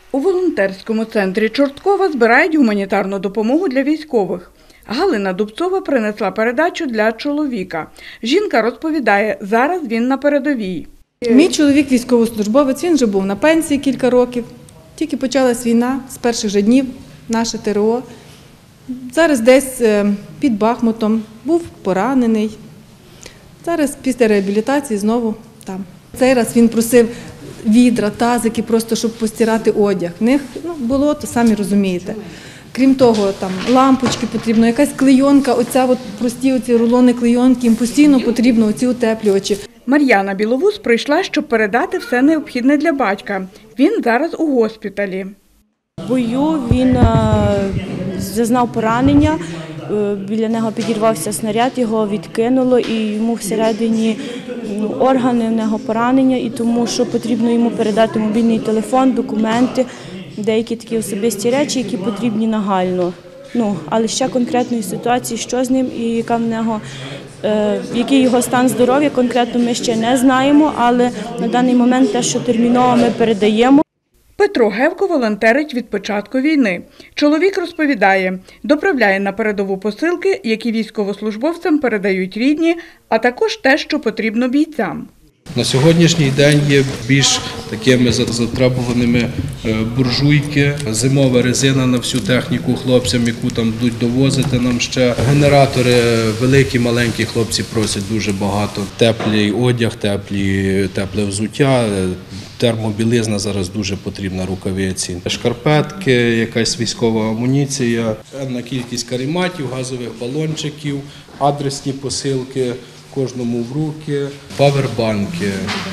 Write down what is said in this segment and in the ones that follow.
У волонтерському центрі Чорткова збирають гуманітарну допомогу для військових. Галина Дубцова принесла передачу для чоловіка. Жінка розповідає, зараз він на передовій. Мій чоловік військовослужбовець, він вже був на пенсії кілька років. Тільки почалась війна, з перших же днів наше ТРО. Зараз десь під Бахмутом, був поранений. Зараз після реабілітації знову там. Цей раз він просив відра, тазики, просто щоб постирати одяг. В них болото, самі розумієте. Крім того, там лампочки потрібно, якась клейонка, прості рулони клейонки, їм постійно потрібно оці утеплювачі. Мар'яна Біловус прийшла, щоб передати все необхідне для батька. Він зараз у госпіталі. В бою він зазнав поранення, біля нього підірвався снаряд, його відкинуло і йому всередині органи в нього поранення, і тому що потрібно йому передати мобільний телефон, документи, деякі такі особисті речі, які потрібні нагально. Але ще конкретної ситуації, що з ним і який його стан здоров'я, конкретно ми ще не знаємо, але на даний момент те, що терміново ми передаємо. Петро Гевко волонтерить від початку війни. Чоловік розповідає, доправляє на передову посилки, які військовослужбовцям передають рідні, а також те, що потрібно бійцям. На сьогоднішній день є більш такими затребуваними буржуйки, зимова резина на всю техніку хлопцям, яку там будуть довозити нам ще. Генератори великі, маленькі хлопці просять дуже багато. Теплий одяг, тепле взуття, термобілизна зараз дуже потрібна, рукавиці. Шкарпетки, якась військова амуніція, певна кількість карематів, газових балончиків, адресні посилки. Кожному в руки, павербанки,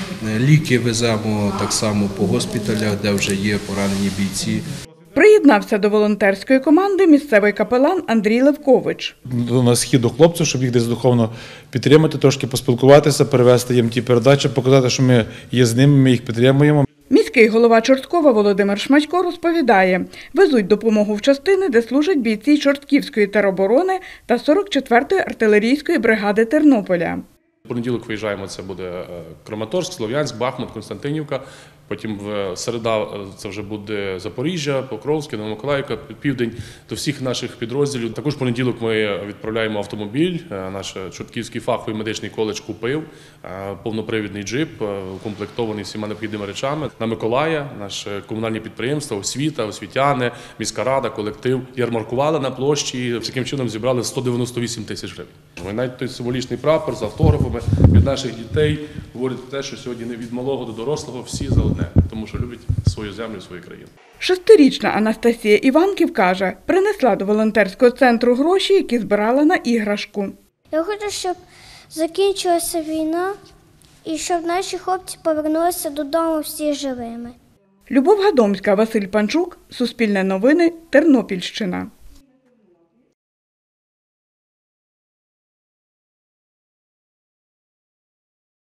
ліки веземо так само по госпіталях, де вже є поранені бійці. Приєднався до волонтерської команди місцевий капелан Андрій Левкович. На схід до хлопців, щоб їх десь духовно підтримати, трошки поспілкуватися, перевести їм ті передачі, показати, що ми є з ними, ми їх підтримуємо. Міський голова Чорткова Володимир Шматько розповідає, везуть допомогу в частини, де служать бійці Чортківської тероборони та 44-ї артилерійської бригади Тернополя. В понеділок виїжджаємо, це буде Краматорськ, Слов'янськ, Бахмут, Константинівка. Потім в середа це вже буде Запоріжжя, Покровське, Новомиколаївка, Південь, до всіх наших підрозділів. Також в понеділок ми відправляємо автомобіль, наш Чортківський фаховий медичний коледж купив, повнопривідний джип, укомплектований всіма необхідними речами. На Миколая, наше комунальне підприємство, освіта, освітяни, міська рада, колектив ярмаркували на площі і таким чином зібрали 198 тисяч гривень. Ми навіть той символічний прапор з автографами від наших дітей говорить те, що сьогодні не від малого до дорослого всі за одне, тому що люблять свою землю, свою країну. 6-річна Анастасія Іванків каже, принесла до волонтерського центру гроші, які збирала на іграшку. Я хочу, щоб закінчилася війна і щоб наші хлопці повернулися додому всі живими. Любов Гадомська, Василь Панчук, Суспільне новини, Тернопільщина.